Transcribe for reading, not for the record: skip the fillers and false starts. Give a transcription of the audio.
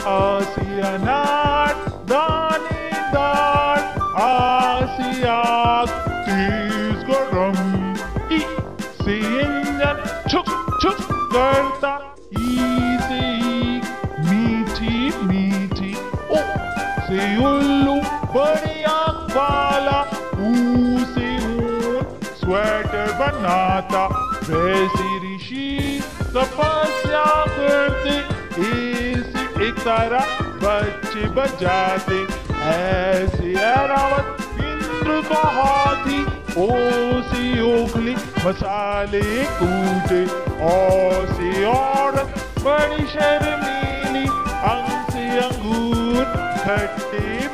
आसियानाट दानेदार आसियाक तेज गरम ई से इंजन छुक छुक करता ई से ईक मीठी मीठी ओ से उल्लू बड़ी आँख वाला ऊ से ऊन स्वेटर बनाता वैसे ऋषि तपस्या करते ऐसे एक तरह बच्चे बजाते ऐसे ऐरावत इंद्र का हाथी ओ सी ओखली मसाले कूटे ओ सी औरत बड़ी शर्मीली अंग से अंगूर खट्टे